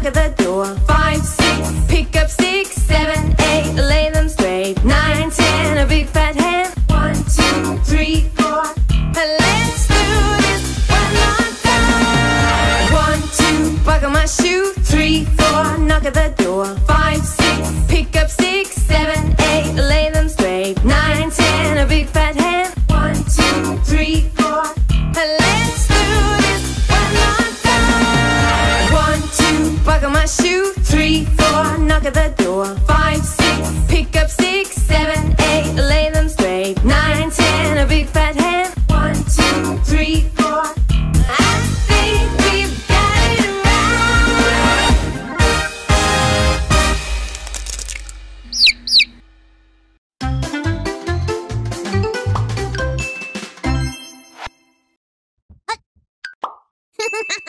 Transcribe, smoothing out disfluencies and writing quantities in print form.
at the door. 5, 6, pick up 6, 7, 8, lay them straight. 9, 10, a big fat hand. 1, 2, 3, 4. Let's do this one more time. 1, 2, buckle my shoe. 3, 4, knock at the door. 5, 6, pick up 6, 7, 8, lay them straight. 9, 10, a big fat hand. 1, 2, 3, 4. Let's do this one more time. 1, 2, buckle my shoe. 3, 4, knock at the door. 5, 6, pick up 6, 7, 8, lay them straight. 9, 10, a big fat hand. 1, 2, 3, 4. I think we've got it right.